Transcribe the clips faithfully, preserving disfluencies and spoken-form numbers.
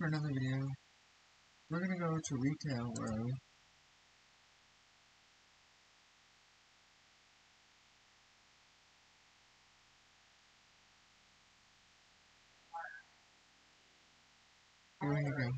for another video. We're gonna go to retail row. Here we go.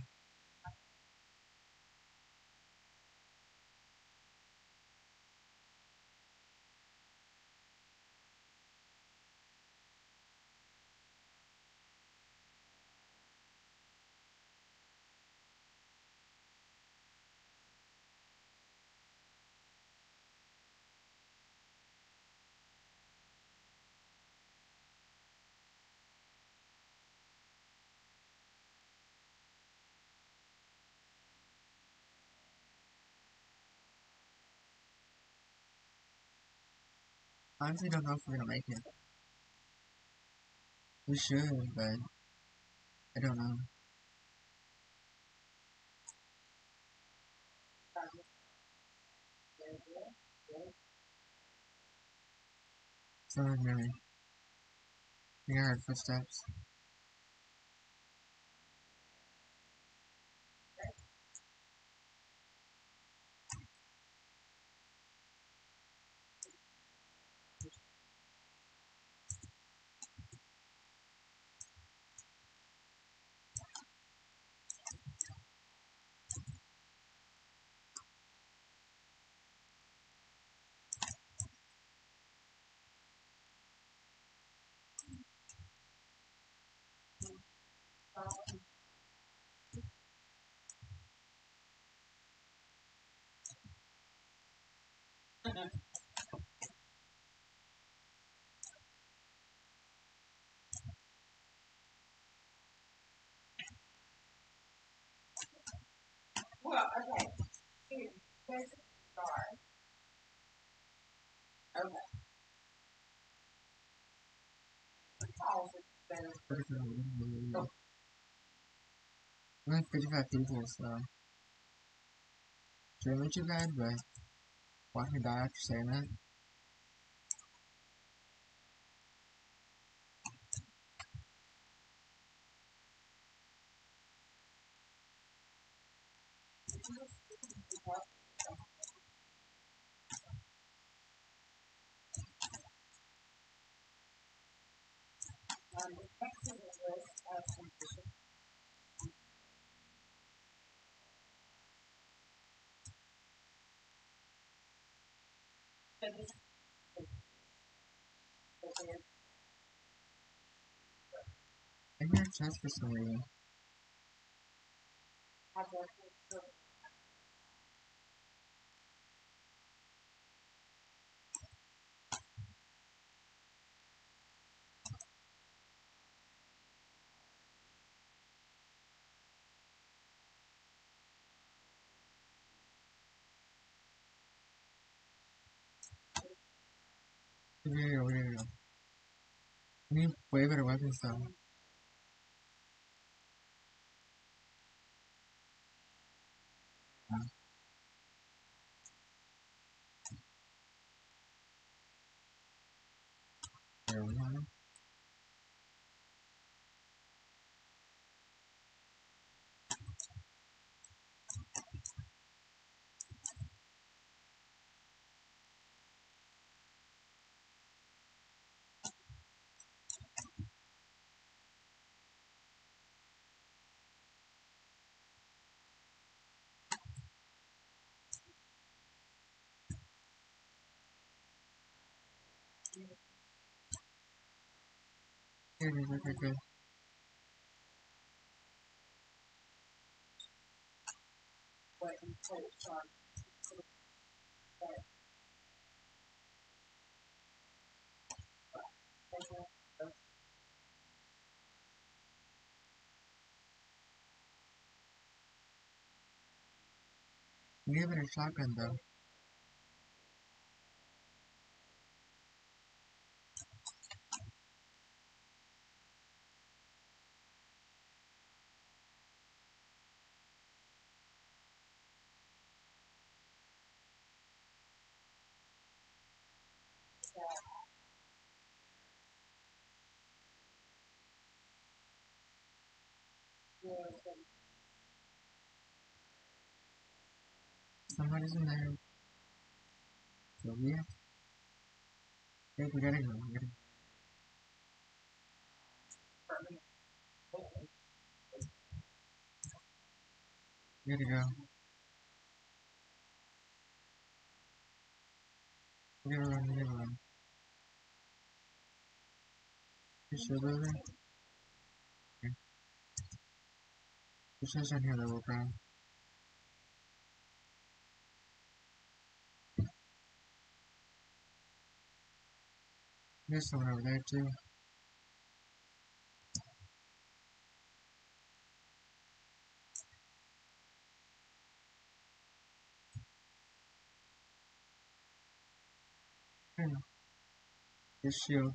I honestly don't know if we're gonna make it. We should, but I don't know. Someone's moving. We heard footsteps. Well, okay. Here, there's a star. Okay. The calls are better. We have fifty-five people, so shouldn't be too bad, but watch me die after saying that. Um, next is a list of conditions. So this is I hear a chest for some reason. have worked with the Here we go, here we go. We need way better weapons though. Yeah. There we go. Here it is, okay, good. what you told Sean. We need a better shotgun though. Yeah. Somebody's in there. So yeah. Hey, we gotta go. We gotta, we gotta go. We gotta run. We gotta run. You still building? Okay. It says on here that we're ground. There's someone over there too. Hmm. This shield.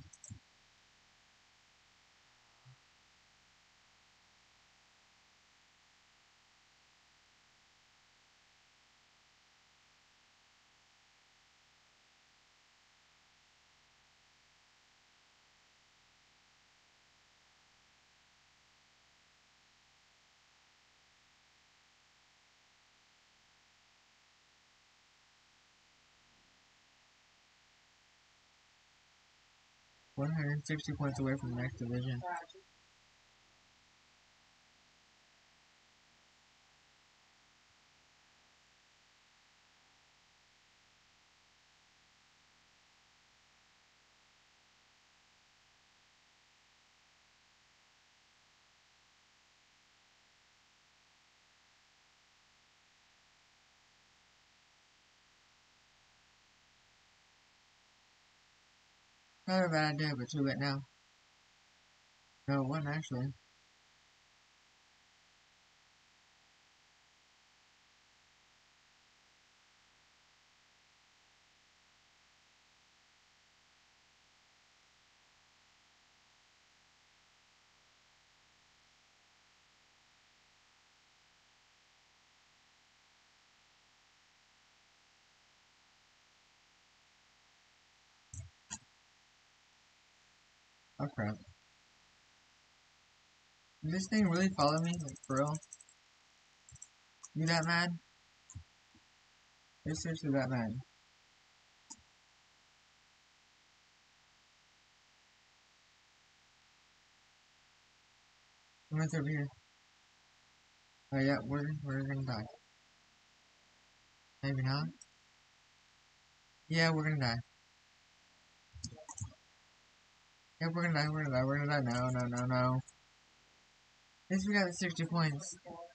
one hundred sixty points away from the next division. Not a bad idea, but too late now. No, it wasn't actually. Oh crap. Did this thing really follow me? Like, for real? You that mad? It's seriously that mad. What's over here? Oh yeah, we're, we're gonna die. Maybe not. Yeah, we're gonna die. Yeah, we're gonna die, we're gonna die, we're gonna die. No, no, no, no. At least we got the sixty points.